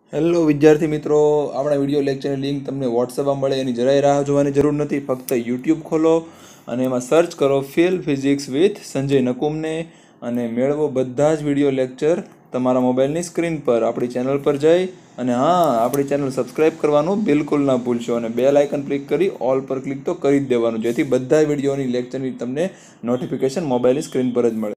Hello વિદ્યાર્થી મિત્રો, આપણા વિડીયો લેક્ચરની લિંક તમને વોટ્સએપમાં મળે એની જરાય રાહ જોવાની જરૂર નથી. ફક્ત યુટ્યુબ ખોલો અને એમાં સર્ચ કરો ફિલ ફિઝિક્સ વિથ સંજય નકુમને અને મેળવો બધા જ વિડીયો લેક્ચર તમારા મોબાઈલની સ્ક્રીન પર. આપણી ચેનલ પર જઈ અને હા, આપણી ચેનલ સબસ્ક્રાઈબ કરવાનું બિલકુલ ના ભૂલશો અને બેલ આઇકન ક્લિક કરી ઓલ પર ક્લિક તો કરી જ દેવાનું, જેથી બધા વિડીયોની લેક્ચરની તમને નોટિફિકેશન મોબાઈલની સ્ક્રીન પર જ મળે.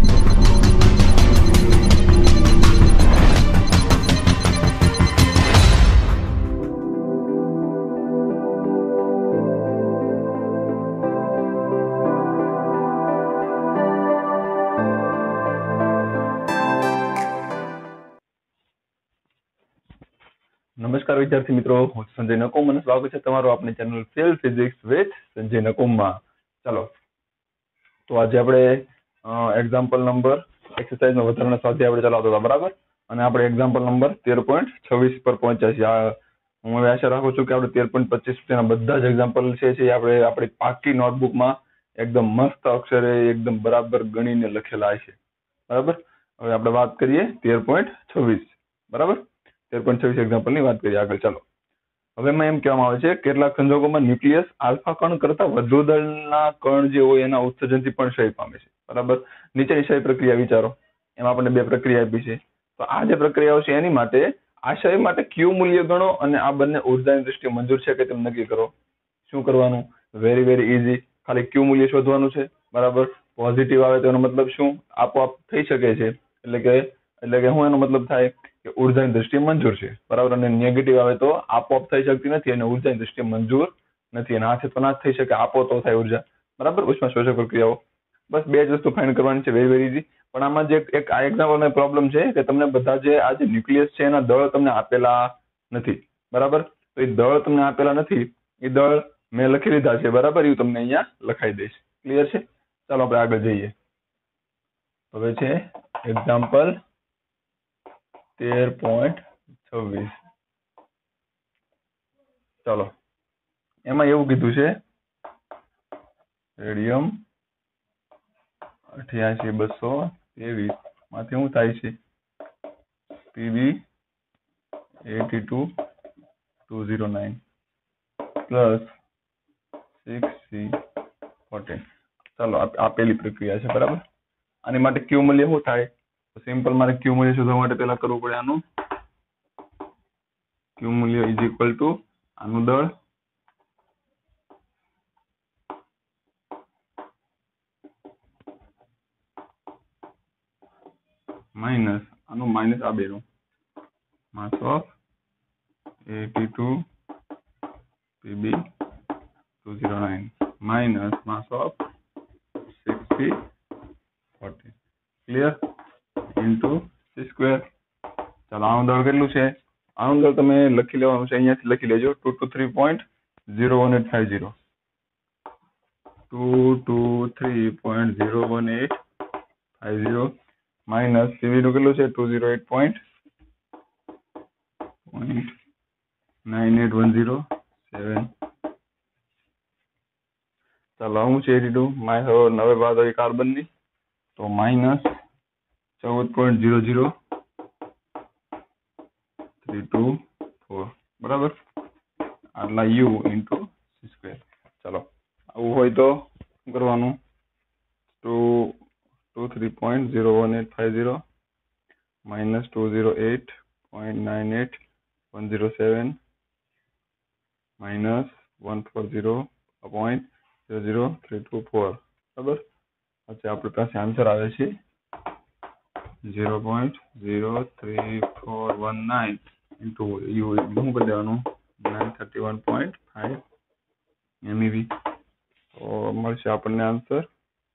નમસ્કાર વિદ્યાર્થી મિત્રો, હું સંજય નકુમ અને સ્વાગત છે તમારું આપણી channel feel physics with Sanjay નકુમમાં. ચાલો, તો આજે આપણે એક્ઝામ્પલ નંબર એક્સરસાઇઝનો વધારાના સ્વાધ્યાય આપણે ચલાવતા હતા, બરાબર? અને આપણે એક્ઝામ્પલ નંબર 13.26 પર પહોંચ્યા છીએ. હું હવે આશા રાખું છું કે આપણે 13.25 સુધીના બધા જ એક્ઝામ્પલ છે આપણે આપણી પાકી નોટબુકમાં એકદમ મસ્ત અક્ષરે એકદમ બરાબર ગણીને લખેલા હશે, બરાબર? હવે આપણે વાત કરીએ 13.26, બરાબર? 13.26 એક્ઝામ્પલની વાત કરીએ આગળ. ચાલો, હવે એમાં એમ કહેવામાં આવે છે કેટલાક સંજોગોમાં ન્યુક્લિયસ આલ્ફા કણ કરતા વધુ દળના કણ જે હોય એના ઉત્સર્જનથી પણ ક્ષય પામે છે, બરાબર? નીચેની ક્ષય પ્રક્રિયા વિચારો. એમાં આપણને બે પ્રક્રિયા આપી છે. તો આ જે પ્રક્રિયાઓ છે એની માટે આ ક્ષય માટે ક્યુ મૂલ્ય ગણો અને આ બંને ઉર્જાની દ્રષ્ટિએ મંજૂર છે કે તેમ નક્કી કરો. શું કરવાનું? Very very easy. ખાલી ક્યુ મૂલ્ય શોધવાનું છે, બરાબર? પોઝિટિવ આવે તો એનો મતલબ શું? આપોઆપ થઈ શકે છે. એટલે કે શું એનો મતલબ થાય કે ઉર્જાની દ્રષ્ટિએ મંજૂર છે, બરાબર? અને નેગેટિવ આવે તો આપોઆપ થઈ શકતી નથી અને ઉર્જાની દ્રષ્ટિએ મંજૂર નથી. અને આ છે તો ના થઈ શકે, આપો તો થાય ઉર્જા, બરાબર? ઉષ્માશોષક પ્રક્રિયાઓ. બસ બે જ વસ્તુ ફાઇન્ડ કરવાની છે, વેરી વેરી ઇઝી. પણ આમાં જે એક આ એક્ઝામ્પલમાં પ્રોબ્લેમ છે કે તમને બધા જે આ જે ન્યુક્લિયસ છે એના દળ તમને આપેલા નથી, બરાબર? તો એ દળ તમને આપેલા નથી, એ દળ મેં લખી લીધા છે, બરાબર? એ તમને અહીંયા લખાઈ દઈશ. ક્લિયર છે? ચાલો આપણે આગળ જઈએ. હવે છે એક્ઝામ્પલ 13.26. ચાલો, એમાં એવું કીધું છે રેડિયમ 88223 માંથી શું થાય છે? PB 82209 plus 6C14. ચાલો, આ પેલી પ્રક્રિયા છે, બરાબર? આની માટે ક્યુ મૂલ્ય શું થાય? સિમ્પલ મારે ક્યુ મૂલ્ય શોધવા માટે પહેલા કરવું પડે આનું ક્યુ મૂલ્ય ઇઝ ઇક્વલ ટુ આનું દળ માઇનસ આનું માઇનસ આ બેનું mass of 82 PB 209 minus mass of 6C14. Clear? Into C square. ચાલો, આનું દળ કેટલું છે? આનું દળ તમે લખી લેવાનું છે, અહીંયાથી લખી લેજો 223.01850 223.01850 માઇનસ સીવી નું કેટલું છે? 208.98107. ચાલો, હું છે 82 હવે બાદ આવી કાર્બનની તો માઇનસ 14.00324, બરાબર? આટલા યુ ઇન્ટુ સી સ્ક્વેર. ચાલો, આવું હોય તો શું કરવાનું? 223.01850 માઇનસ 208.98107 માઇનસ 140.00324, બરાબર? પછી આપણી પાસે આન્સર આવે છે 0.03419 ઇન્ટુ યુ શું કરી દેવાનું 931.5 MEV. તો મળશે આપણને આન્સર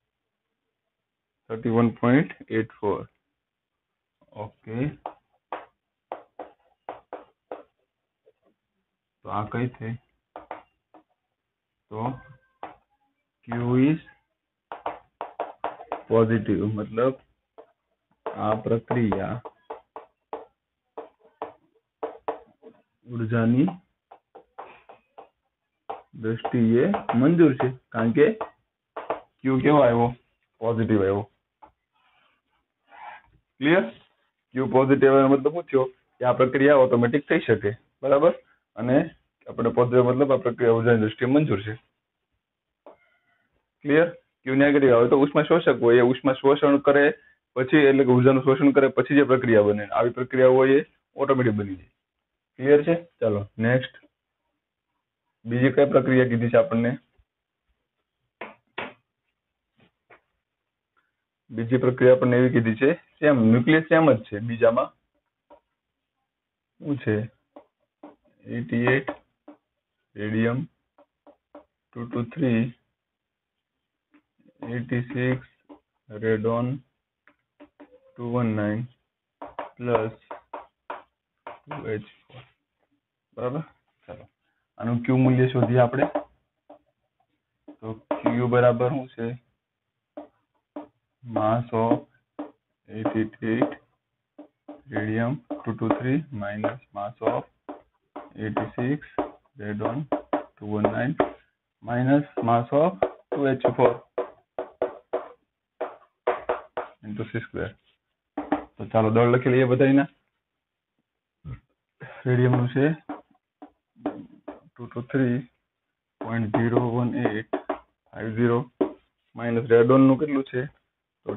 31.84. ઓકે, તો આ કઈ થઈ? તો ક્યુ ઇઝ પોઝિટિવ, મતલબ આ પ્રક્રિયા ઉર્જાની દ્રષ્ટિએ મંજૂર છે, કારણ કે ક્યુ કેવો આવ્યો? પોઝિટિવ આવ્યો. ક્લિયર? ક્યુ પોઝિટિવ આવ્યો મતલબ શું થયો? કે આ પ્રક્રિયા ઓટોમેટિક થઈ શકે, બરાબર, અને આપણે પોઝિટિવ મતલબ આ પ્રક્રિયા ઉર્જાની દ્રષ્ટિએ મંજૂર છે. ક્લિયર? ક્યુ નેગેટિવ આવે તો ઉષ્મા શોષક હોય એ ઉષ્મા શોષણ કરે પછી, એટલે કે ઉર્જાનું શોષણ કરે પછી જે પ્રક્રિયા બને, આવી પ્રક્રિયા હોય એ ઓટોમેટિક બની જાય. ક્લિયર છે? ચાલો નેક્સ્ટ. બીજી કઈ પ્રક્રિયા કીધી છે આપણને? બીજી પ્રક્રિયા આપણને એવી કીધી છે, સેમ ન્યુક્લિયસ સેમ જ છે. બીજામાં શું છે? 88 રેડિયમ 223 86 રેડોન 219 પ્લસ 2H4. બરાબર. ચાલો આનું ક્યુ મૂલ્ય શોધીએ આપણે. તો ક્યુ બરાબર શું છે? Mass of 88 radium 223 minus mass of 86 radon 219 minus mass of 2H4 into c². તો ચાલો દળ લખી લઈએ બધાયના. રેડિયમનું છે 223.01850 માઇનસ રેડોનનું કેટલું છે? તો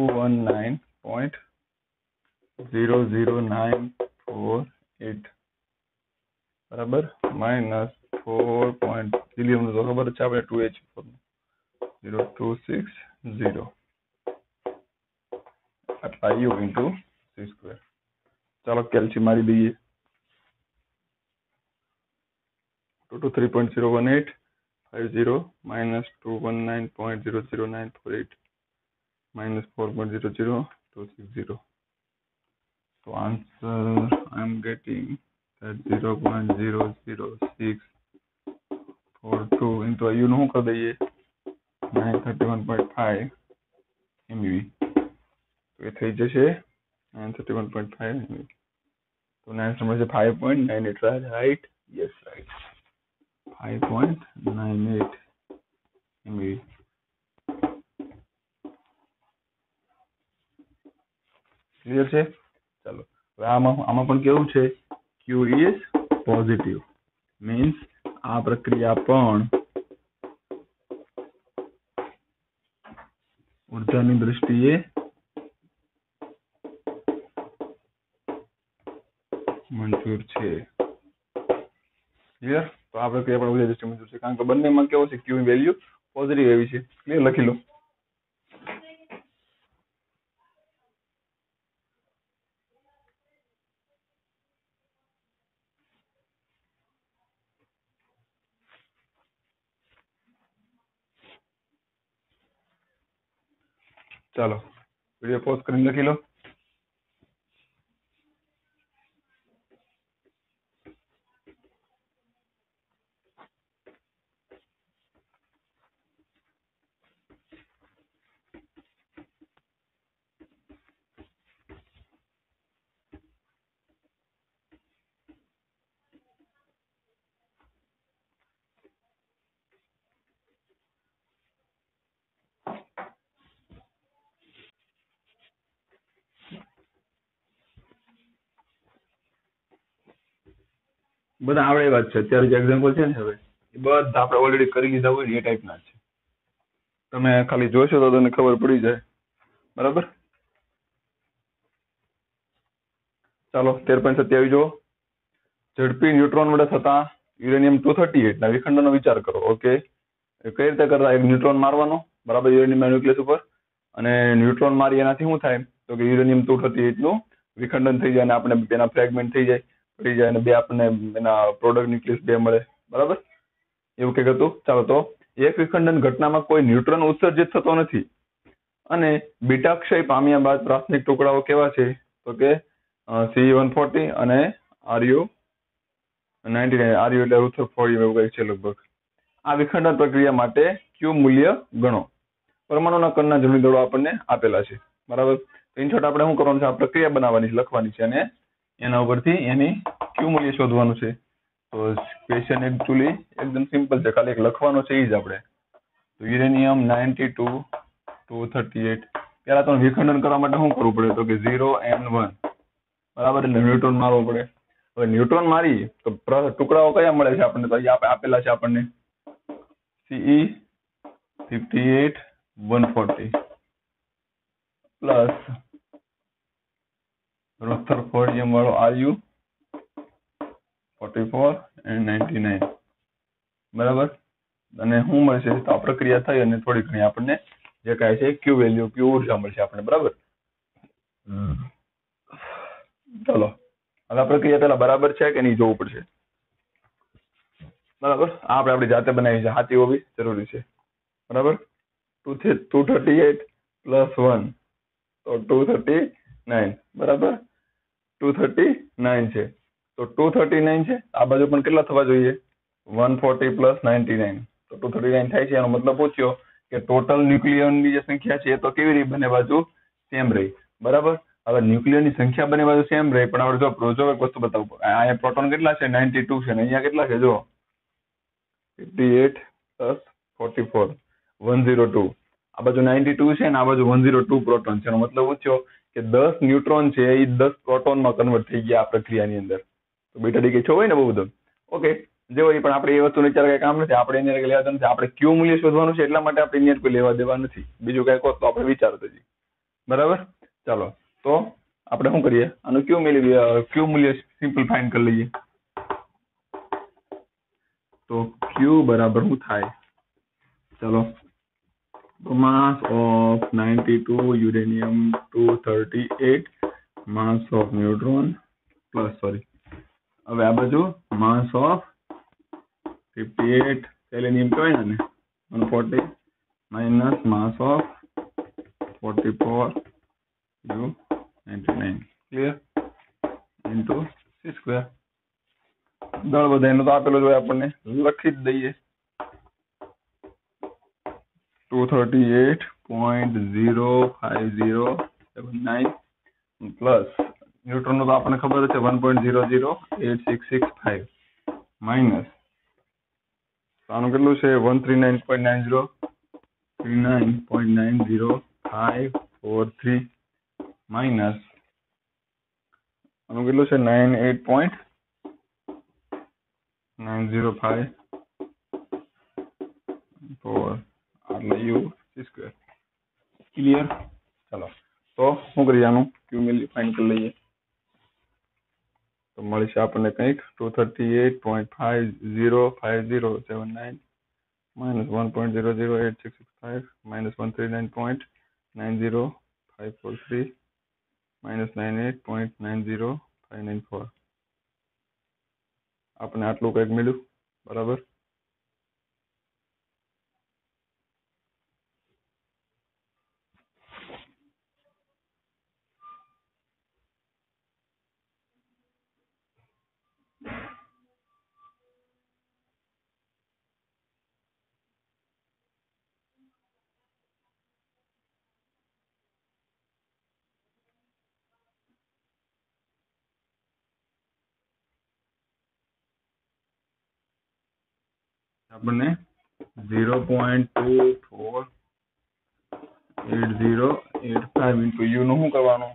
219.00948 બરાબર, માઇનસ 4. હિલિયમનું તો ખબર છે આપણે 2H4 0260 આટલા યુ ઇન્ટુ c². ચાલો કેલ્સી મારી દઈએ. 223.01850 minus 219.00948 minus 4.00260. So answer I am getting that 0.00642 into u નું શું કરી દઈએ? 931.5 MeV. તો એ થઈ જશે 931.5 MeV. તો આન્સર મળશે 5.98. Right? Yes, right. 5.98 MeV. Clear છે? ચાલો હવે આમાં પણ કેવું છે? Q is positive means આ પ્રક્રિયા પણ ઉર્જાની દ્રષ્ટિએ મંજૂર છે. ક્લિયર? તો આ પ્રક્રિયા પણ ઉર્જા દ્રષ્ટિએ મંજૂર છે, કારણ કે બંનેમાં કેવો છે? Q ની વેલ્યુ પોઝિટિવ એવી છે. ક્લિયર? લખી લો. ચાલો વિડીયો પોઝ કરીને લખી લો. બધા આવડે વાત છે. અત્યારે જે એક્ઝામ્પલ છે ને હવે એ બધા આપણે ઓલરેડી કરી લીધા હોય એ ટાઈપના છે. તમે ખાલી જોશો તો તમને ખબર પડી જાય. બરાબર? ચાલો 13.27 જુઓ. ઝડપી ન્યુટ્રોન વડે થતા યુરેનિયમ 238 ના વિખંડનનો વિચાર કરો. ઓકે, કઈ રીતે કરતા? એક ન્યુટ્રોન મારવાનો, બરાબર, યુરેનિયમ ન્યુક્લિયસ ઉપર, અને ન્યુટ્રોન મારી એનાથી શું થાય? તો કે યુરેનિયમ 238 નું વિખંડન થઈ જાય અને આપણે તેના ફ્રેગમેન્ટ થઈ જાય, પડી જાય, અને બે આપણને એના પ્રોડક્ટ ન્યુક્લિયસ 2 મળે. બરાબર? એવું કંઈક હતું. ચાલો તો એક વિખંડન ઘટનામાં કોઈ ન્યુટ્રોન ઉત્સર્જિત થતો નથી અને બીટા ક્ષય પામ્યા બાદ પ્રાથમિક ટુકડાઓ કેવા છે? તો કે Ce140 અને Ru99. Ru એટલે રુથરફોર્ડિયમ એવું કંઈક છે લગભગ. આ વિખંડન પ્રક્રિયા માટે ક્યુ મૂલ્ય ગણો. પરમાણુના કણના જમણી દળો આપણને આપેલા છે. બરાબર? સ્ક્રીનશોટ આપણે શું કરવાનું છે? આ પ્રક્રિયા બનાવવાની છે, લખવાની છે, અને એના ઉપરથી એની ક્યુ મૂલ્ય શોધવાનું છે. તો ક્વેશ્ચન એકચ્યુઅલી એકદમ સિમ્પલ છે, ખાલી એક લખવાનો છે એ જ આપણે. તો યુરેનિયમ 92 238 પહેલા તો વિખંડન કરવા માટે શું કરવું પડે? તો કે 0N1. બરાબર, એટલે ન્યુટ્રોન મારવો પડે. હવે ન્યુટ્રોન મારી તો ટુકડાઓ કયા મળે છે આપણને? તો અહીંયા આપેલા છે આપણને Ce 58 140 પ્લસ રથરફોર્ડિયમ વાળો Ru 44 and 99. બરાબર, અને શું મળશે? તો આ પ્રક્રિયા થઈ અને થોડી ઘણી આપણને જે કાંઈ છે ક્યુ વેલ્યુ, ક્યુ ઉર્જા મળશે આપણે. બરાબર, ચલો હવે આ પ્રક્રિયા પેલા બરાબર છે કે નહીં જોવું પડશે. બરાબર, આ આપણે આપણી જાતે બનાવી છે, સાચી હોવી જરૂરી છે. બરાબર, 238 પ્લસ 1 તો 239. બરાબર, 239 છે તો 239 છે. આ બાજુ પણ કેટલા થવા જોઈએ? 140 પ્લસ 99 તો 239 થાય છે. એનો મતલબ પૂછ્યો કે ટોટલ ન્યુક્લિયનની જે સંખ્યા છે એ તો કેવી રીતે બંને બાજુ સેમ રહી. બરાબર, હવે ન્યુક્લિયરની સંખ્યા બંને બાજુ સેમ રહી, પણ આપણે જો એક વસ્તુ બતાવું, અહીંયા પ્રોટોન કેટલા છે? 92 છે, અને અહીંયા કેટલા છે? જો 58 પ્લસ 44 102. આ બાજુ 92 છે અને આ બાજુ 102 પ્રોટોન છે. એનો મતલબ પૂછ્યો કે 10 ન્યુટ્રોન છે એ 10 પ્રોટોનમાં કન્વર્ટ થઈ ગયા આ પ્રક્રિયાની અંદર. તો બીટા ડી છો હોય ને બહુ બધું. ઓકે, જે હોય પણ આપણે એ વસ્તુને અત્યારે કઈ કામ નથી, આપણે એને લેવા દેવા નથી. આપણે ક્યુ મૂલ્ય શોધવાનું છે, એટલા માટે આપણે એને કોઈ લેવા દેવા નથી. બીજું કઈ કહો તો આપણે વિચારતો જઈએ. બરાબર, ચાલો તો આપણે શું કરીએ? આનું ક્યુ મૂલ્ય સિમ્પલ ફાઇન્ડ કરી લઈએ. તો ક્યુ બરાબર શું થાય? ચલો, mass of 92 uranium 238 mass of neutron plus હવે આ બાજુ mass of 58 selenium કહેવાય ને 140 minus mass of 44 U99 clear into c square. દળ બધાયનું તો આપેલું જ હોય, આપણને લખી જ દઈએ 238.05079 પ્લસ ન્યુટ્રોનનું તો આપણને ખબર છે 1.008665 માઇનસ આનું કેટલું છે 139.90 39.90543 માઇનસ આનું કેટલું છે 98.905 એટલે યુ સી સ્ક્વેર. ક્લિયર? ચાલો તો શું કરીએ? આનું ક્યુ વેલ્યુ ફાઇન્ડ કરી લઈએ. તો મળશે આપણને કંઈક 238.505079 minus 1.008665 minus 139.90543 minus 98.90594 આપણે આટલું કંઈક મળ્યું. બરાબર, આપણને 0.248085 into u નું શું કરવાનું?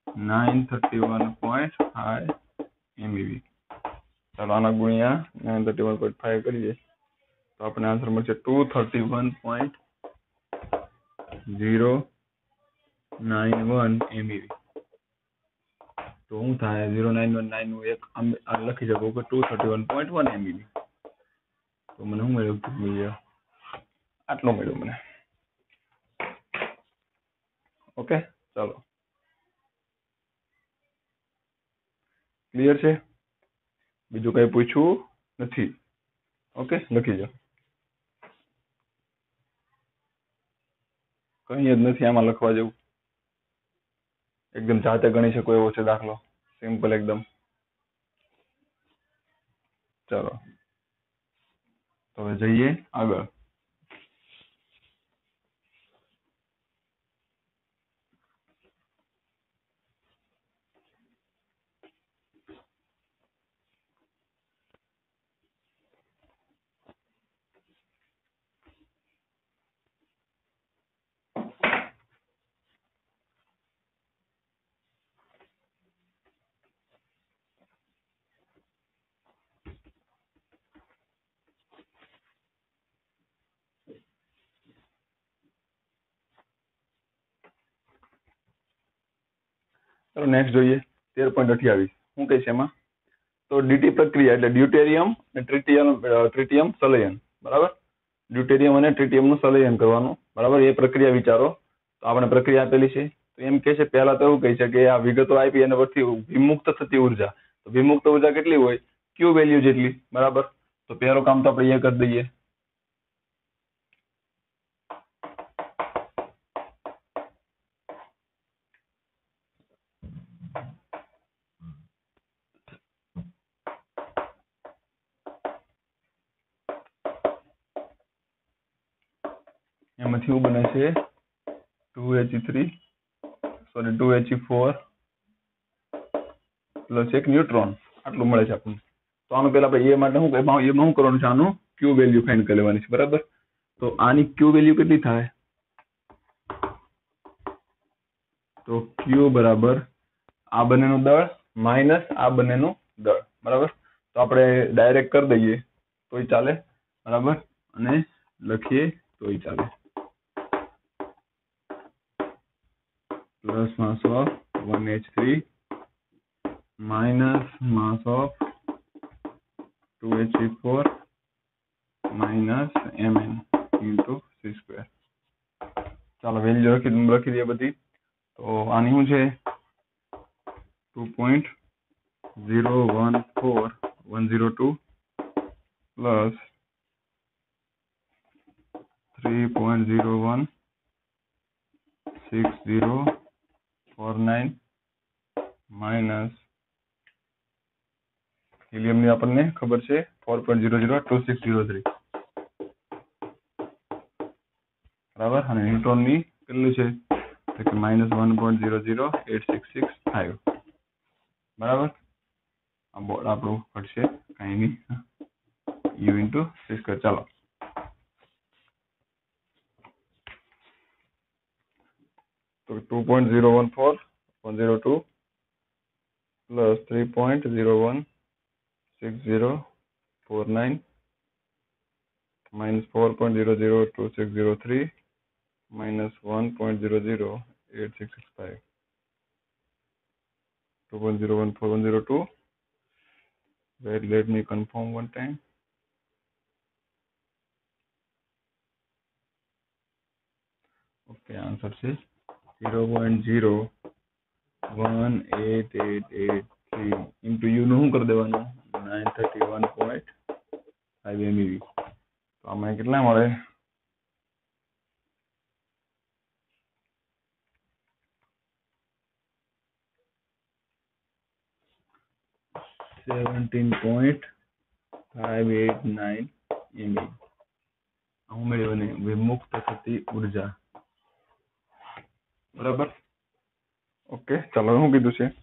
931.5 MeV. ચાલો આના ગુણ્યા 931.5 કરીએ તો આપણને આન્સર મળશે 231.091 MeV. તો શું થાય? 0919 નું એક લખી શકું કે 231.1 MeV. તો મને શું મળ્યું? આટલું મળ્યું મને. ઓકે, ચાલો ક્લિયર છે? બીજું કઈ પૂછવું નથી. ઓકે, લખી જાઓ. કઈ જ નથી આમાં લખવા જેવું. એકદમ જાતે ગણી શકો એવો છે દાખલો, સિમ્પલ એકદમ. ચાલો તો હવે જઈએ આગળ. ચલો નેક્સ્ટ જોઈએ 13.28 શું કહે છે એમાં? તો ડીટી પ્રક્રિયા એટલે ડ્યુટેરિયમ અને ટ્રિટિયમ સંલયન, બરાબર? ડ્યુટેરિયમ અને ટ્રિટિયમનું સંલયન કરવાનું, બરાબર? એ પ્રક્રિયા વિચારો. તો આપણે પ્રક્રિયા આપેલી છે. તો એમ કે છે પહેલા તો એવું કહે છે કે આ વિગતો આપી એના પરથી વિમુક્ત થતી ઉર્જા. તો વિમુક્ત ઉર્જા કેટલી હોય? ક્યુ વેલ્યુ જેટલી, બરાબર? તો પહેલું કામ તો આપણે એ કરી દઈએ. એમાંથી શું બને છે? 2He4 પ્લસ એક ન્યુટ્રોન, આટલું મળે છે આપણને. તો આનું પહેલા આપણે એ માટે એમાં શું કરવાનું છે? આનું ક્યુ વેલ્યુ ફાઇન્ડ કરી લેવાની છે, બરાબર? તો આની ક્યુ વેલ્યુ કેટલી થાય? તો ક્યુ બરાબર આ બંનેનું દળ માઇનસ આ બંનેનું દળ, બરાબર? તો આપણે ડાયરેક્ટ કરી દઈએ તોય ચાલે, બરાબર? અને લખીએ તોય ચાલે. Plus mass of 1H3 minus mass of 2He4 minus Mn into c². ચાલો વેલ્યુ લખી દઈએ બધી. તો આની શું છે? 2.014102 પ્લસ 3.016049 માઇનસ હિલિયમની આપણને ખબર છે 4.002603, બરાબર? અને ન્યુટ્રોનની કેટલું છે? તો કે -1.00866 બરાબર? આ બોર્ડ આપણું ઘટશે કાંઈ નહીં, u ઇન્ટુ c². ચાલો તો 2.014102 plus 3.016049 minus 4.002603 minus 1.008665. 2.014102. Wait, let me confirm one time. Okay, answer is 0.018883 into u નું શું કરી દેવાનું? 931.5 MeV. તો આમાં કેટલા મળે? 17.589 MeV. હું મેળવને વિમુક્ત થતી ઉર્જા, બરાબર? ઓકે, ચાલો શું કીધું છે?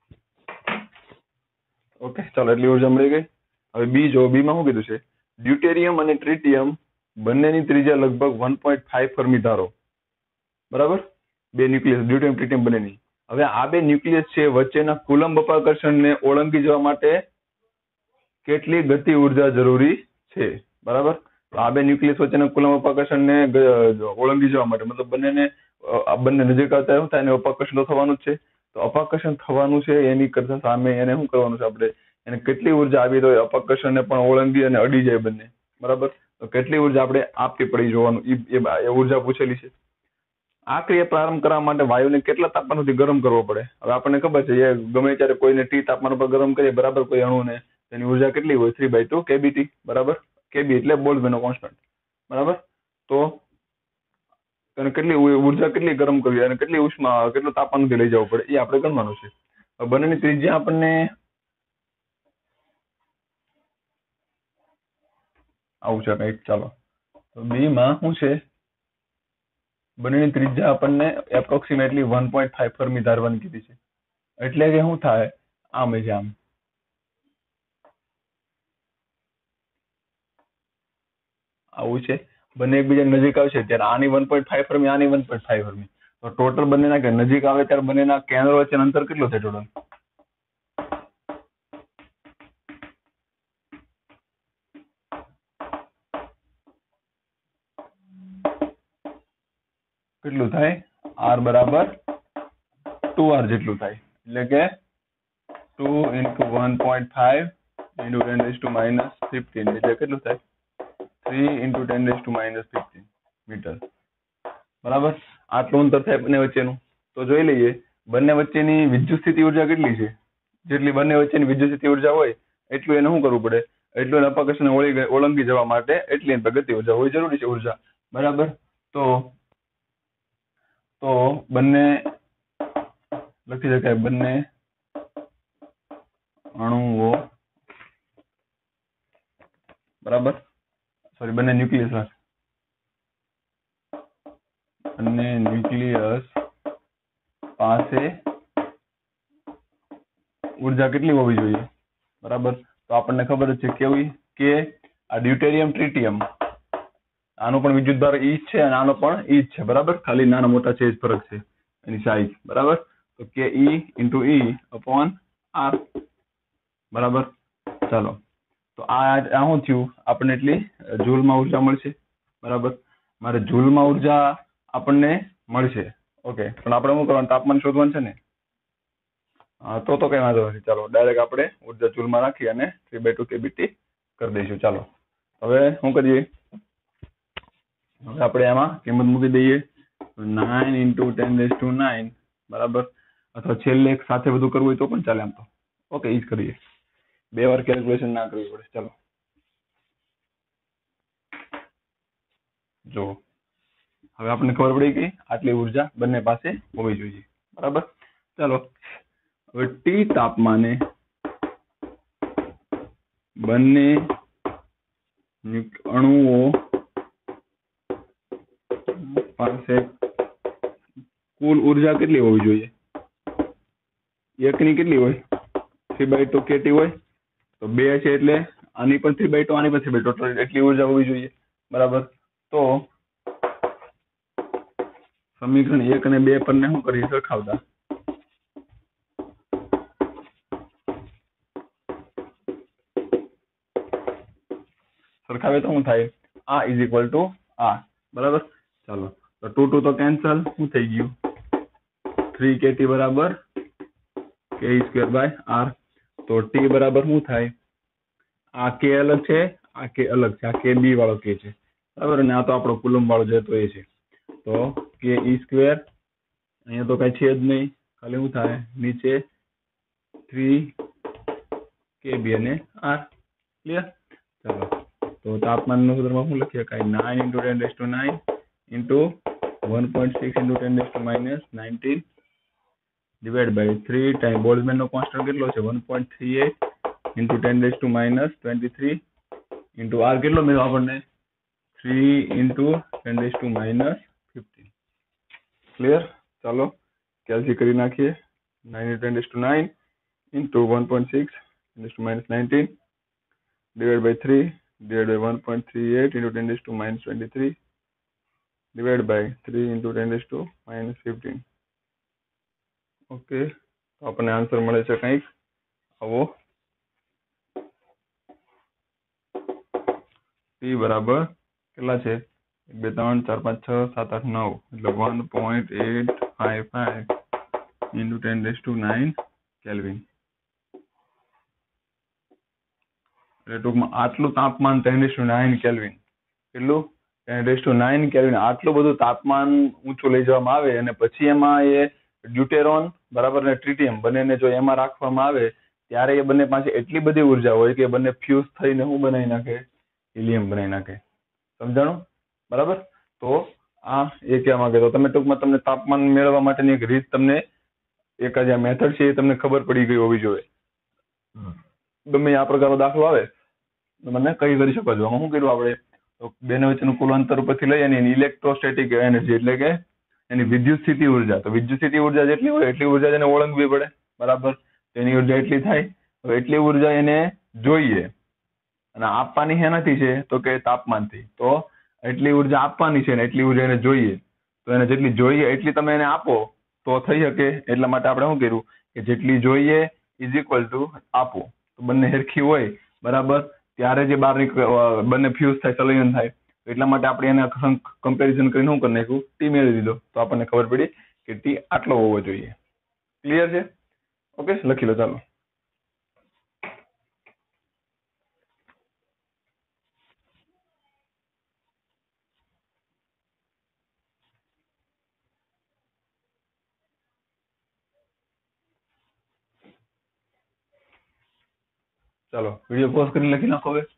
ઓકે, ચાલો એટલી ઉર્જા મળી ગઈ. હવે બી જો, બી માં શું કીધું છે? ડ્યુટેરિયમ અને ટ્રિટિયમ બંનેની ત્રિજ્યા લગભગ 1.5 ફર્મી ધારો, બરાબર? બે ન્યુક્લિયસ ડ્યુટેરિયમ ટ્રિટિયમ બંનેની. હવે આ બે ન્યુક્લિયસ છે વચ્ચેના કુલંબ અપાકર્ષણને ઓળંગી જવા માટે કેટલી ગતિ ઉર્જા જરૂરી છે, બરાબર? તો આ બે ન્યુક્લિયસ વચ્ચેના કુલંબ અપાકર્ષણને ઓળંગી જવા માટે, મતલબ બંને નજીક આવતા શું થાય? એને અપાકર્ષણ તો થવાનું જ છે. તો અપાકર્ષણ થવાનું છે એની કરતા સામે એને શું કરવાનું છે? આપણે એને કેટલી ઉર્જા આવી તો અપાકર્ષણને પણ ઓળંગી અને અડી જાય બંને, બરાબર? તો કેટલી ઉર્જા આપણે આપવી પડી જોવાનું, એ ઉર્જા પૂછેલી છે. આ ક્રિયા પ્રારંભ કરવા માટે વાયુને કેટલા તાપમાન સુધી ગરમ કરવો પડે? હવે આપણને ખબર છે એ ગમે ત્યારે કોઈને T તાપમાન પર ગરમ કરીએ, બરાબર? કોઈ અણુને તેની ઉર્જા કેટલી હોય? 3/2 kBT, બરાબર? kB એટલે બોલ્ટ્ઝમેનનો કોન્સ્ટન્ટ, બરાબર? તો તેને કેટલી ઉર્જા કેટલી ગરમ કરવી અને કેટલી ઉષ્મા કેટલું તાપમાન સુધી લઈ જવું પડે એ આપણે ગણવાનું છે. બંનેની ત્રિજ્યા આપણને આવું છે કંઈક. ચાલો તો બી માં શું છે? બંનેની ત્રિજ્યા આપણને એપ્રોક્સિમેટલી 1.5 ફર્મી ધારવાની કીધી છે. એટલે કે શું થાય? આમ છે, આમ આવું છે. બંને એકબીજા નજીક આવશે ત્યારે આની 1.5 ફર્મી, આની 1.5 ફર્મી. તો ટોટલ બંનેના કે નજીક આવે ત્યારે બંનેના કેન્દ્ર વચ્ચેનું અંતર કેટલું થાય ટોટલ? કેટલું થાય? r બરાબર 2r જેટલું થાય. એટલે કે 2 into 1.5 into 10 raised to minus 15 એટલે કેટલું થાય 3 into 10 raised to minus 15 metre. બરાબર, આટલું અંતર થાય બંને વચ્ચેનું. તો જોઈ લઈએ બંને વચ્ચેની વિદ્યુત સ્થિતિ ઉર્જા કેટલી છે. જેટલી બંને વચ્ચેની વિદ્યુત સ્થિતિ ઉર્જા હોય એટલું એને શું કરવું પડે, એટલું એને અપકર્ષણને ઓળંગી જવા માટે એટલી એની ગતિ ઉર્જા હોવી જરૂરી છે ઉર્જા. બરાબર, તો બંને લખી શકાય બંને અણુઓ, બરાબર, સોરી બંને ન્યુક્લિયસ, બંને ન્યુક્લિયસ પાસે ઉર્જા કેટલી હોવી જોઈએ. બરાબર, તો આપણને ખબર જ છે કેવી, કે આ ડ્યુટેરિયમ ટ્રિટિયમ આનો પણ વિદ્યુતભાર E છે અને આનો પણ E જ છે. બરાબર, ખાલી નાના મોટા છે જ ફરક છે એની સાઈઝ. બરાબર, તો કે E into E upon R. બરાબર, ચાલો તો આ શું થયું, આપણને એટલી જૂલમાં ઉર્જા મળશે. બરાબર, મારે જૂલમાં ઉર્જા આપણને મળશે. ઓકે, પણ આપણે શું કરવાનું, તાપમાન શોધવાનું છે ને. તો કઈ વાંધો નથી. ચાલો ડાયરેક્ટ આપણે ઉર્જા જૂલમાં રાખી અને 3/2 kBT કરી દઈશું. ચાલો હવે શું કરીએ, હવે આપણે આમાં કિંમત મૂકી દઈએ 9 into 10 raised to 9. બરાબર, અથવા છેલ્લે એક સાથે બધું કરવું હોય તો પણ ચાલે આમ તો. ઓકે, ઈ જ કરીએ, બે વાર કેલ્ક્યુલેશન ના કરવી પડે. ચાલો જો હવે આપણને ખબર પડી કે આટલી ઉર્જા બંને પાસે હોવી જોઈએ. બરાબર, ચાલો હવે ટી તાપમાને બંને અણુઓ પાસે કુલ ઉર્જા કેટલી હોવી જોઈએ, એકની કેટલી હોય 3/2 kT હોય, તો બે છે એટલે આની પણ 3/2 આની પણ 3/2 ટોટલ એટલી ઉર્જા હોવી જોઈએ. બરાબર, તો સમીકરણ 1 અને 2 પરને શું કરીએ, સરખાવતા. સરખાવે તો શું થાય, આ ઇઝ ઇક્વલ ટુ આ. બરાબર, ચાલો તો 2 2 તો કેન્સલ, શું થઈ ગયું 3 kT બરાબર ke²/r. તો ટી બરાબર શું થાય, આ કે અલગ છે, આ કે અલગ છે, આ કે બી વાળો કે છે. બરાબર, અને આ તો આપણો કુલમ વાળો છે તો એ છે. તો કે E², અહીંયા તો કઈ છે જ નહીં, ખાલી શું થાય નીચે 3 kB અને r. ક્લિયર? ચાલો તો તાપમાનનું સૂત્રમાં શું લખીએ, કાંઈ 9 into 10 raised to 9 into 1.6 into 10 raised to minus 19 divided by 3 times બોલ્ટ્ઝમેનનો કોન્સ્ટન્ટ કેટલો છે 1.38 into 10 raised to minus 23 into r કેટલો મળ્યો આપણને 3 into 10 raised to minus 15. Clear? ચાલો કેલ્સી કરી નાખીએ. 9 into 10 raised to 9 into 1.6 raised to minus 19 divided by 3 divided by 1.38 into 10 raised to minus 23 divided by 3 into 10 raised to minus 15. Okay, તો આપણને answer મળે છે કંઈક આવો, ટી બરાબર કેટલા છે 1 2 3 4 5 6 7 8 9 એટલે 1.855 into 10 raised to 9 કેલ્વિન. એટલે ટૂંકમાં આટલું તાપમાન 10 raised to 9 કેલ્વિન, કેટલું 10 raised to 9 કેલ્વિન, આટલું બધું તાપમાન ઊંચું લઈ જવામાં આવે અને પછી એમાં એ ડ્યુટેરોન બરાબર ને ટ્રિટિયમ બંનેને જો એમાં રાખવામાં આવે ત્યારે એ બંને પાસે એટલી બધી ઉર્જા હોય કે બંને ફ્યુઝ થઈને શું બનાવી નાખે, હિલિયમ બનાવી નાખે. સમજાણું? બરાબર, તો આ એ કહેવા માંગે. તો તમે ટૂંકમાં તમને તાપમાન મેળવવા માટેની એક રીત, તમને એક જ આ મેથડ છે એ તમને ખબર પડી ગઈ હોવી જોઈએ. ગમે આ પ્રકારનો દાખલો આવે તો મને કરી શકો છો. આમાં શું કર્યું આપણે, તો બેને વચ્ચેનું કુલ અંતર ઉપરથી લઈ અને એની ઇલેક્ટ્રોસ્ટેટિક એનર્જી એટલે કે એની વિદ્યુત સ્થિતિ ઉર્જા, તો વિદ્યુત સ્થિતિ ઉર્જા જેટલી હોય એટલી ઉર્જા એને ઓળંગવી પડે. બરાબર, તેની ઉર્જા એટલી થાય. હવે એટલી ઉર્જા એને જોઈએ અને આપવાની શેનાથી છે, તો કે તાપમાનથી. તો એટલી ઉર્જા આપવાની છે ને એટલી ઉર્જા એને જોઈએ, તો એને જેટલી જોઈએ એટલી તમે એને આપો તો થઈ શકે. એટલા માટે આપણે શું કર્યું કે જેટલી જોઈએ ઇઝ ઇક્વલ ટુ આપો. તો બંને સરખી હોય બરાબર ત્યારે જે બહાર બંને ફ્યુઝ થાય, સંલયન થાય. એટલા માટે આપણે એને કમ્પેરિઝન કરીને શું કરી નાખ્યું, ટી મેળવી દીધો. તો આપણને ખબર પડી કે ટી આટલો હોવો જોઈએ. ક્લિયર છે? ઓકે, લખી લો. ચાલો, ચાલો વિડીયો પોઝ કરીને લખી નાખો હવે.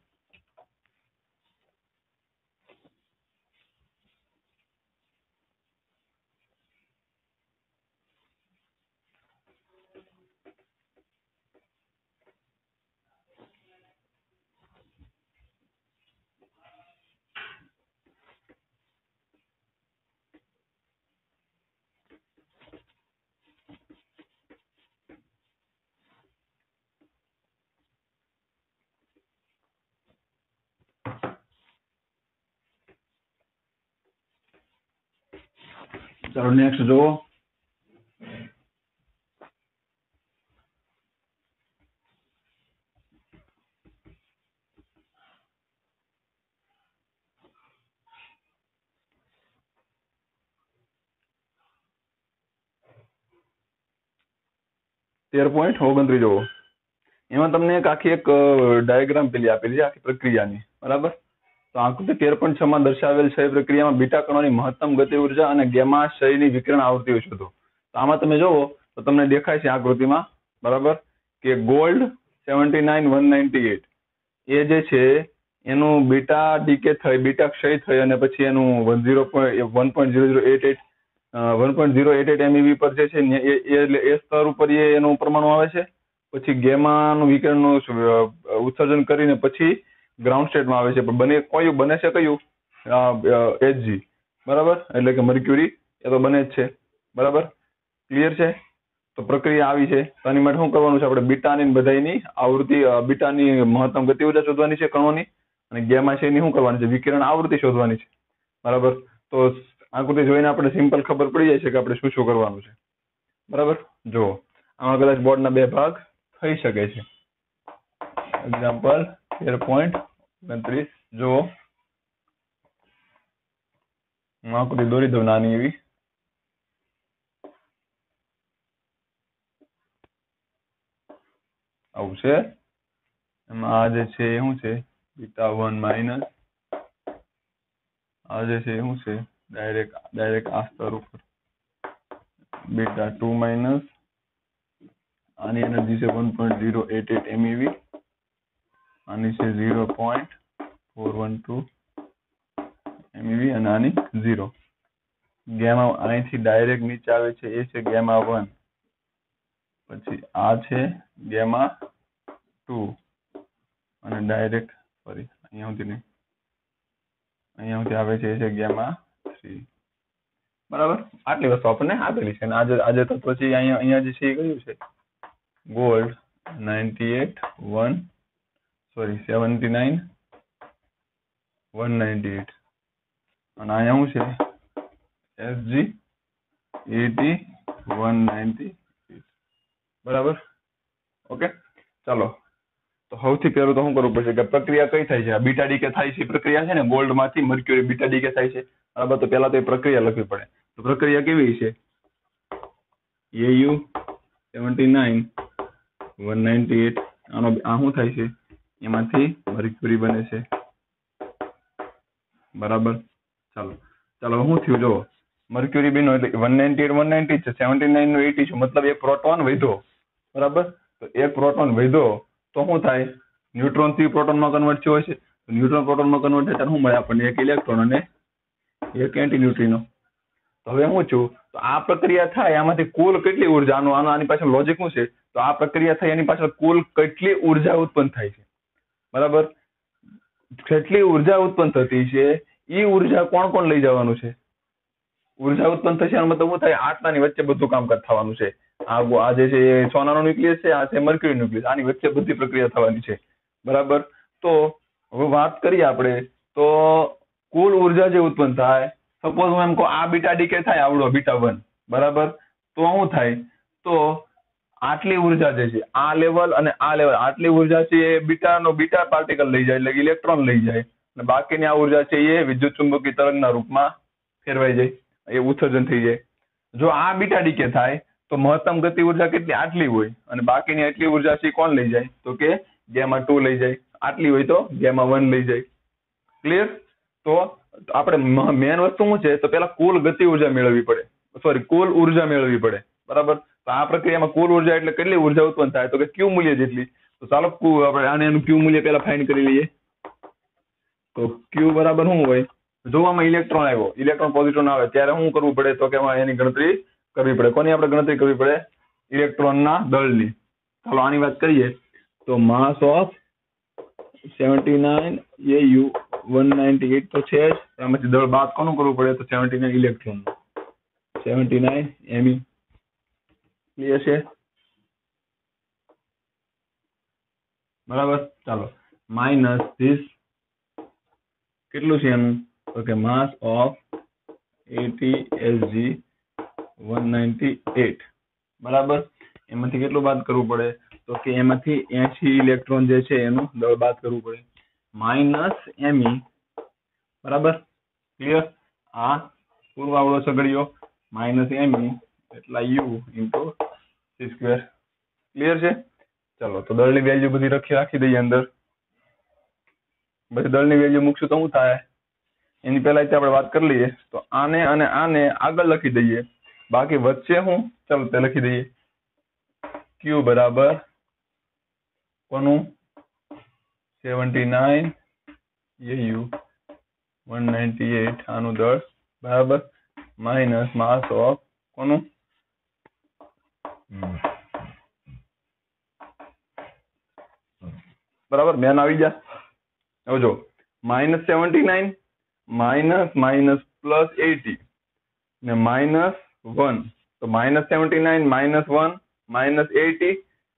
ચાલો નેક્સ્ટ જુઓ. .29 જુઓ. એમાં તમને આખી એક ડાયાગ્રામ પેલી આપેલી છે આખી પ્રક્રિયાની, બરાબર. તો આકૃતિ 13.6 માં દર્શાવેલ ક્ષય પ્રક્રિયામાં બીટા કણોની મહત્તમ ગતિ ઉર્જા અને ગેમા ક્ષયની વિકિરણ આવૃત્તિઓ શોધો. તો આમાં તમે જોવો તો તમને દેખાય છે આકૃતિમાં, બરાબર, કે ગોલ્ડ 79,198 એ જે છે એનું બીટા ડીકે થઈ, બીટા ક્ષય થઈ અને પછી એનું 1.0088 MeV પર જે છે એ સ્તર ઉપર એનું પરમાણુ આવે છે. પછી ગેમાનું વિકિરણનું ઉત્સર્જન કરીને પછી ગ્રાઉન્ડ સ્ટેટમાં આવે છે. પણ બને છે કયું? Hg, બરાબર, એટલે કે મર્ક્યુરી. એ તો બને જ છે, બરાબર, ક્લિયર છે. તો પ્રક્રિયા આવી છે. તો આની માટે શું કરવાનું છે? આપણે બીટાની બધાની આવૃત્તિ, બીટાની મહત્તમ ગતિ ઉર્જા શોધવાની છે કણોની, અને ગેમા છે એની શું કરવાની છે? વિકિરણ આવૃત્તિ શોધવાની છે, બરાબર. તો આકૃતિ જોઈને આપણે સિમ્પલ ખબર પડી જાય છે કે આપણે શું કરવાનું છે, બરાબર. જો આમાં કદાચ બોર્ડના બે ભાગ થઈ શકે છે. એક્ઝામ્પલ 13.29 જો હું આકૃતિ દોરી દઉં નાની એવી. આવું છે. એમાં આ જે છે એ શું છે? β1 માઇનસ આ જે છે એ શું છે? ડાયરેક્ટ આ સ્તર ઉપર β2 માઇનસ આની એનર્જી છે 1.088 MeV, આની છે 0.412 MeV અને આની 0. ગેમા અહીંથી ડાયરેક્ટ નીચે આવે છે એ છે ગેમા 1, પછી આ છે ગેમા 2 અને ડાયરેક્ટ સોરી અહીંયા સુધી નહીં, અહીંયા સુધી આવે છે એ છે ગેમા 3, બરાબર. આટલી વસ્તુ આપણને આપેલી છે. અને આજે તો પછી અહીંયા જે છે એ કયું છે? ગોલ્ડ 79,198 અને અહીંયા શું છે? Hg 80,198, બરાબર. ઓકે, ચાલો. તો સૌથી પહેલું તો શું કરવું પડશે કે પ્રક્રિયા કઈ થાય છે? બીટા ડીકે થાય છે પ્રક્રિયા છે ને, ગોલ્ડ માંથી મર્ક્યુરી બીટા ડીકે થાય છે, બરાબર. તો પહેલા તો એ પ્રક્રિયા લખવી પડે. તો પ્રક્રિયા કેવી છે? AU 79,198 આનો આ શું થાય છે? એમાંથી મર્ક્યુરી બને છે, બરાબર. ચાલો શું થયું? જો મર્ક્યુરી બન્યો એટલે 198 છે, 79 નો 80 છે, મતલબ એક પ્રોટોન વધ્યો, બરાબર. તો એક પ્રોટોન વધ્યો તો શું થાય? ન્યુટ્રોન થી પ્રોટોનમાં કન્વર્ટ થયો છે. ન્યુટ્રોન પ્રોટોનમાં કન્વર્ટ થાય ત્યારે શું મળે આપણને? એક ઇલેક્ટ્રોન અને એક એન્ટીન્યુટ્રિનો. તો હવે શું થયું? તો આ પ્રક્રિયા થાય આમાંથી કુલ કેટલી ઉર્જા, આની પાછળ લોજિક શું છે? તો આ પ્રક્રિયા થાય એની પાછળ કુલ કેટલી ઉર્જા ઉત્પન્ન થાય છે, બરાબર. કેટલી ઉર્જા ઉત્પન્ન થતી છે એ ઉર્જા કોણ લઈ જવાનું છે? ઉર્જા ઉત્પન્ન થશે એનો મતલબ શું થાય? આટલાની વચ્ચે બધું કામકાજ થવાનું છે. આ જે છે એ સોનાનો ન્યુક્લિયસ છે, આ છે મર્ક્યુરી ન્યુક્લિયસ, આની વચ્ચે બધી પ્રક્રિયા થવાની છે, બરાબર. તો હવે વાત કરીએ આપણે તો કુલ ઉર્જા જે ઉત્પન્ન થાય, સપોઝ હું એમ કહું આ બીટા ડીકે થાય આવડો β1, બરાબર. તો શું થાય? તો આટલી ઉર્જા જે છે આ લેવલ અને આ લેવલ, આટલી ઉર્જા છે એ બીટા પાર્ટિકલ લઈ જાય, એટલે ઇલેક્ટ્રોન લઈ જાય, અને બાકીની આ ઉર્જા છે એ વિદ્યુત ચુંબકીય તરંગના રૂપમાં ફેરવાઈ જાય, એ ઉત્સર્જન થઈ જાય. જો આ બીટા ડીકે થાય તો મહત્તમ ગતિ ઉર્જા કેટલી? આટલી હોય અને બાકીની આટલી ઉર્જા છે કોણ લઈ જાય? તો કે γ2 લઈ જાય. આટલી હોય તો γ1 લઈ જાય. ક્લિયર? તો આપણે મેન વસ્તુ શું છે? તો પેલા કુલ ગતિ ઉર્જા મેળવવી પડે, સોરી કુલ ઉર્જા મેળવવી પડે. બરાબર? તો આ પ્રક્રિયામાં કુલ ઉર્જા એટલે કેટલી ઉર્જા ઉત્પન્ન થાય? તો કે ક્યુ મૂલ્ય જેટલી. તો ચાલો આપણે આને એનું ક્યુ મૂલ્ય પેલા ફાઇન્ડ કરી લઈએ. તો ક્યુ બરાબર શું હોય? જો આમાં ઇલેક્ટ્રોન આવ્યો, ઇલેક્ટ્રોન પોઝિટ્રોન આવે ત્યારે શું કરવું પડે? તો કે એની ગણતરી કરવી પડે. કોની આપણે ગણતરી કરવી પડે? ઇલેક્ટ્રોનના દળની. ચાલો આની વાત કરીએ તો માસ ઓફ 79 AU 198 તો છે જ. એમાંથી દળ બાદ કોનું કરવું પડે? તો 79 ઇલેક્ટ્રોન, 79 Me. ક્લિયર છે? બરાબર. ચાલો માઇનસ ધીસ કેટલું છે એનું? તો કે માસ ઓફ 80 Sg 198. બરાબર. એમાંથી કેટલું બાદ કરવું પડે? તો કે એમાંથી 80 ઇલેક્ટ્રોન જે છે એનું દળ બાદ કરવું પડે. Minus Me. બરાબર. ક્લિયર? આ પૂર્વાવળો સગડીયો માઇનસ Me એટલા U ઇન્ટુ c². ક્લિયર છે? ચલો તો દળની વેલ્યુ બધી રાખી દઈએ અંદર. બધી દળની વેલ્યુ મૂકશું તો શું થાય? એની પહેલા આપણે વાત કરી લઈએ. તો આને અને આને આગળ લખી દઈએ. બાકી વચ્ચે શું? ચાલો તે લખી દઈએ. Q બરાબર કોનું? 79 AU 198 આનું દળ. બરાબર. માઇનસ માસ ઓફ કોનું? બરાબર. મેન આવી જા. હવે જો -79 માઇનસ પ્લસ 80 ને -1. તો -79 -1 -80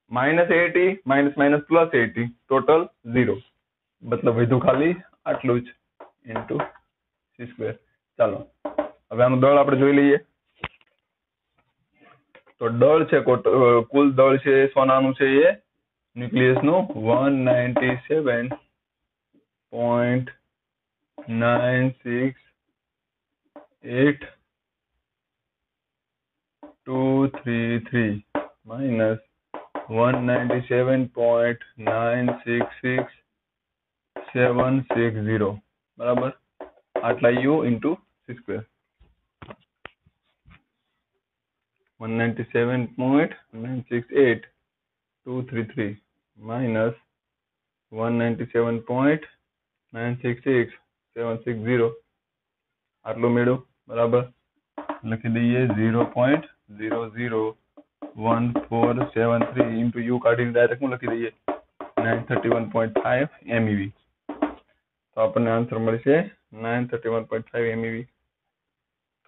-80 પ્લસ 80 ટોટલ 0. મતલબ વધુ ખાલી આટલું જ ઇન્ટુ c². ચાલો હવે આનું દળ આપણે જોઈ લઈએ. તો દળ છે કુલ દળ છે સોનાનું છે એ ન્યુક્લિયસનું 197.968.233 minus 197.966760. બરાબર. આટલા U ઇન્ટુ c². 197.968.233 minus 197.966760. આટલું મેળવું. બરાબર. લખી દઈએ 0.001473 ઇન્ટુ U કાઢીને ડાયરેક્ટ હું લખી દઈએ 931.5 MeV. તો આપણને આન્સર મળશે 931.5 MeV. તો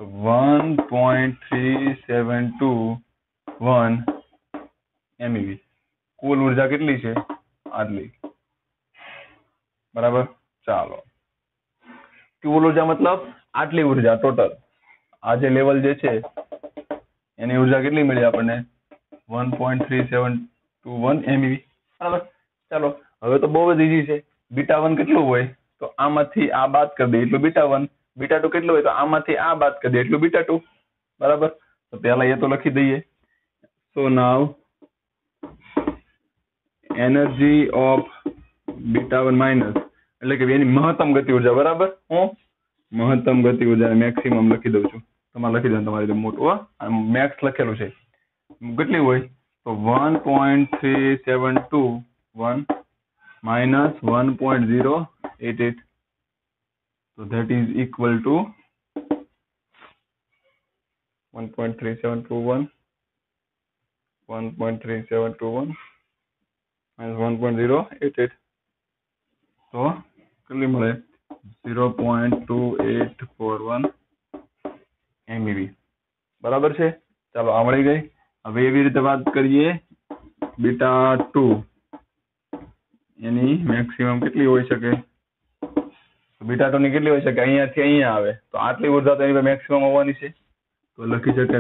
1.3721 MeV. કુલ ઉર્જા કેટલી છે? આટલી. બરાબર. ચાલો કુલ ઉર્જા મતલબ આટલી ઉર્જા ટોટલ. આ જે લેવલ જે છે એની ઉર્જા કેટલી મળી આપણને? 1.3721 MeV. બરાબર. ચાલો હવે તો બહુ જ ઈઝી છે. β1 કેટલું હોય? તો આમાંથી આ બાદ કરી દઈએ એટલું β1. β2 કેટલું હોય? તો આમાંથી આ બાદ કરી દઈએ એટલું β2. બરાબર. તો પહેલા એ તો લખી દઈએ. So now energy of β1 minus એટલે કે એની મહત્તમ ગતિ ઉર્જા. બરાબર. હું મહત્તમ ગતિ ઉર્જા મેક્સિમમ લખી દઉં છું. તમારે લખી દો તમારી રીતે મોટું. મેક્સ લખેલું છે. કેટલી હોય? તો 1.3721 minus 1.088. So that is equal to 1.3721 minus 1.088. તો કેટલી મળે? 0.2841 MeV. બરાબર છે. ચાલો આ મળી ગઈ. હવે એવી રીતે વાત કરીએ β2 એની મેક્સિમમ કેટલી હોઈ શકે? β2 ની કેટલી હોઈ શકે? અહીંયાથી અહીંયા આવે તો આટલી ઉર્જા તો એની મેક્સિમમ હોવાની છે. તો લખી શકાય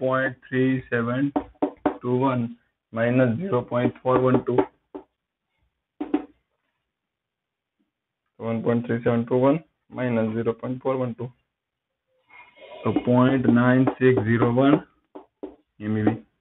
1.3721 minus 0.412. 1.3721 minus 0.412. તો 0.9601 MeV.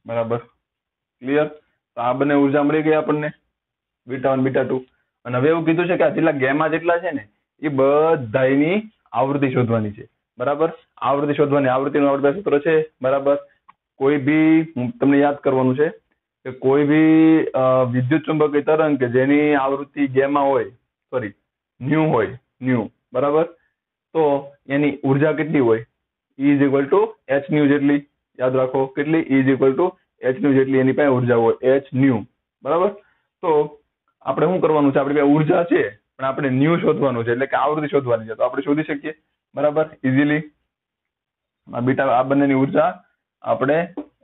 બરાબર, ક્લિયર. તો આ બંને ઉર્જા મળી ગઈ આપણને, β1 β2. અને હવે એવું કીધું છે કે આ જેટલા ગેમા જેટલા છે ને એ બધાની આવૃત્તિ શોધવાની છે. બરાબર, આવૃત્તિ શોધવાની, આવૃત્તિનું આપણી પાસે સૂત્ર છે. બરાબર, કોઈ બી તમને યાદ કરવાનું છે કે કોઈ બી વિદ્યુત ચુંબકીય તરંગ કે જેની આવૃત્તિ ગેમા હોય, સોરી ન્યુ હોય, ન્યુ, બરાબર, તો એની ઉર્જા કેટલી હોય? E is equal to H nu જેટલી. યાદ રાખો, કેટલી? E is equal to H nu જેટલી એની પાસે ઉર્જા હોય, એચ ન્યુ. બરાબર, તો આપણે શું કરવાનું છે? આપણી પાસે ઉર્જા છે પણ આપણે ન્યુ શોધવાનું છે, એટલે કે આવૃત્તિ શોધવાની છે. તો આપણે શોધી શકીએ, બરાબર, ઇઝીલી. આ બંનેની ઉર્જા આપણે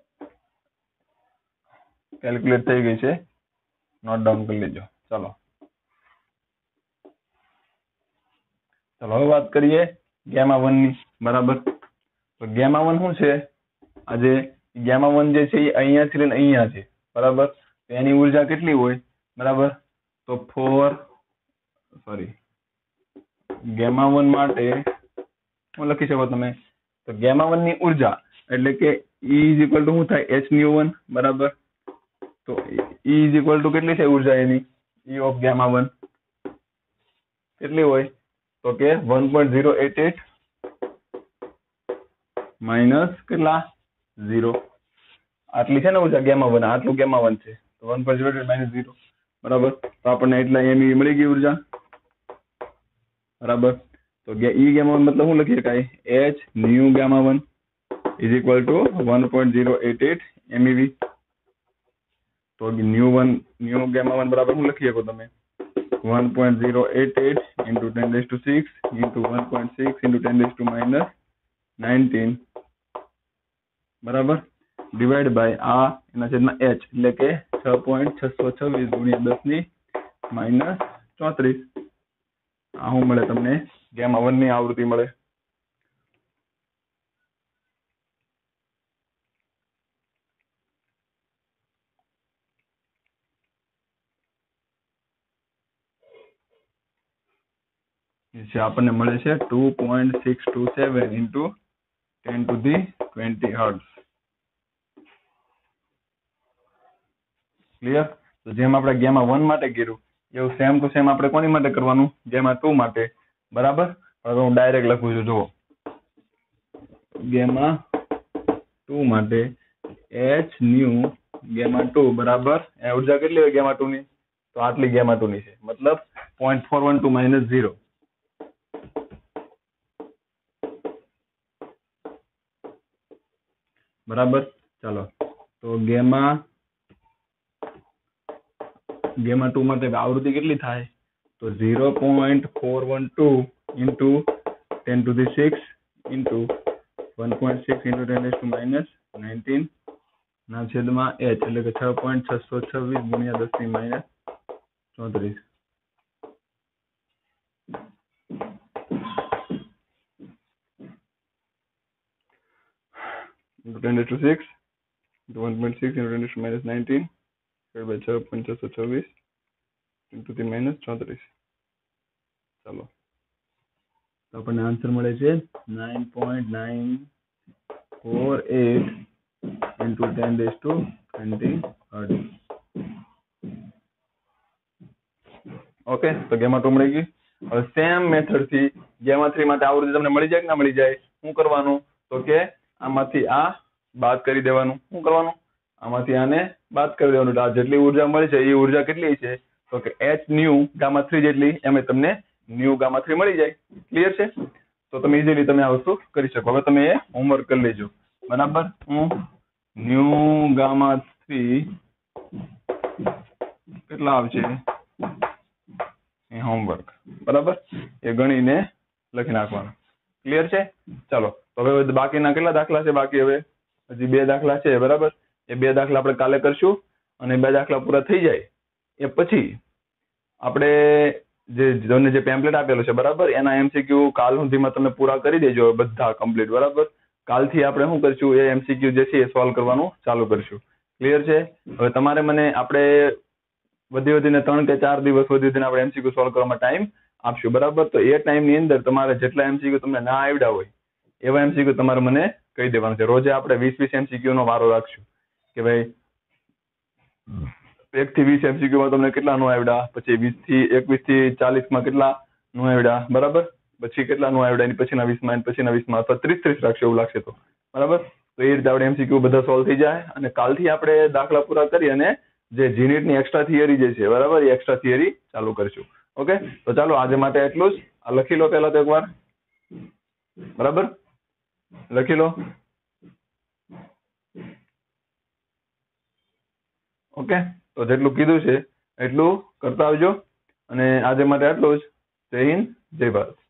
કેલ્ક્યુલેટ થઈ ગઈ છે, નોટ ડાઉન કરી લેજો. ચાલો હવે વાત કરીએ γ1 ની. બરાબર, તો γ1 શું છે? આજે γ1 જે છે એ અહીંયાથી લઈને અહીંયા છે. બરાબર, તો એની ઉર્જા કેટલી હોય? બરાબર, તો γ1 માટે શું લખી શકો તમે? તો γ1 ની ઉર્જા એટલે કે E ઇઝ ઇક્વલ ટુ શું થાય? h ન્યુ1. બરાબર, તો E ઇઝ ઇક્વલ ટુ કેટલી છે ઉર્જા એની? E ઓફ γ1 કેટલી હોય? તો કે 1.088 માઇનસ કેટલા? 0. આટલી છે ને ઉર્જા γ1, આટલું γ1 છે, તો 1.088 માઇનસ 0. બરાબર, તો આપણને એટલા એમઈ મળી ગઈ ઉર્જા. બરાબર, તો E γ1 મતલબ શું લખી શકાય? h nu γ1 is equal to 1.088 MeV. તો ન્યુ γ1 બરાબર શું લખી શકો તમે? 1.088 into 10⁶ into 1.6 into 10⁻⁻⁹ બરાબર, ડિવાઈડ બાય આ એના છેદમાં h એટલે કે 6.626 ગુણ્યા 10 - 34. આ શું મળે તમને? γ1 ની આવૃત્તિ મળે. જે આપણને મળે છે 2.627 into 10⁻20 હર્ટ્ઝ. ક્લિયર? તો જેમ આપણે γ1 માટે કર્યું એવું સેમ ટુ સેમ આપણે કોની માટે કરવાનું? γ2 માટે. બરાબર, હવે હું ડાયરેક્ટ લખું છું, જુઓ. γ2 માટે h ન્યુ γ2 બરાબર, ઉર્જા કેટલી હોય γ2 ની? તો આટલી γ2 ની છે, મતલબ 0.412 માઇનસ 0. બરાબર, ચાલો તો γ2 માટે આવૃત્તિ કેટલી થાય? તો 0.412 into 10⁶ into 1.6 into 10⁻⁻⁹ ના છેદમાં h એટલે કે 6.626 ગુણ્યા 10⁻⁻34 into 10⁶ into 1.6 into 10⁻⁻⁹ by 6.626 into 10⁻34. ચાલો, તો આપણને આન્સર મળે છે 9.948 into 10⁻20 હર્ટ્ઝ. ઓકે, તો γ2 મળી ગઈ. હવે સેમ મેથડ થી γ3 માટે આવૃત્તિ તમને મળી જાય કે ના મળી જાય? શું કરવાનું? તો કે આમાંથી આ બાદ કરી દેવાનું. શું કરવાનું? આમાંથી આને બાદ કરી દેવાનું. આ જેટલી ઉર્જા મળી છે એ ઉર્જા કેટલી છે? તો કે h ન્યુ γ3 જેટલી, એમ તમને ન્યુ γ3 મળી જાય. ક્લિયર છે? તો તમે ઇઝીલી તમે આ વસ્તુ કરી શકો. હવે તમે એ હોમવર્ક કરી લેજો. બરાબર, હું ન્યુ γ3 કેટલા આવશે એ હોમવર્ક, બરાબર, એ ગણીને લખી નાખવાનું. ક્લિયર છે? ચાલો, તો હવે બાકીના કેટલા દાખલા છે? બાકી હવે હજી 2 દાખલા છે. બરાબર, એ 2 દાખલા આપણે કાલે કરશું અને 2 દાખલા પૂરા થઈ જાય એ પછી આપણે જે પેમ્પલેટ આપેલું છે, બરાબર, એના MCQ કાલ સુધીમાં તમે પૂરા કરી દેજો બધા કમ્પ્લીટ. બરાબર, કાલથી આપણે શું કરશું? એ MCQ જે છે એ સોલ્વ કરવાનું ચાલુ કરશું. ક્લિયર છે? હવે તમારે મને આપણે વધીને 3 કે 4 દિવસ વધીને આપણે MCQ સોલ્વ કરવામાં ટાઈમ આપશું. બરાબર, તો એ ટાઈમની અંદર તમારે જેટલા MCQ તમને ના આવડ્યા હોય એવા MCQ તમારે મને કહી દેવાનું છે. રોજે આપણે 20 MCQ નો વારો રાખશું. કે ભાઈ 1 થી 20 MCQ માં તમને કેટલા નો આવડ્યા, પછી 21 થી 40 માં કેટલા નો આવડ્યા, બરાબર, પછી કેટલા નો આવડ્યા, એની પછીના 20 માં, પછીના 20 માં, અથવા 30 રાખશે એવું લાગશે તો, બરાબર. તો એ રીતે આપણે MCQ બધા સોલ્વ થઈ જાય. અને કાલથી આપણે દાખલા પૂરા કરી અને જે જીનીટ ની એક્સ્ટ્રા થિયરી જે છે, બરાબર, એ એક્સ્ટ્રા થિયરી ચાલુ કરીશું. ઓકે, તો ચાલો આજે માટે એટલું જ. આ લખી લો પહેલા તો એકવાર, બરાબર, લખી લો. ઓકે, તો જેટલું કીધું છે એટલું કરતા આવજો. અને આજે માટે આટલું જ. જય હિન્દ, જય ભારત.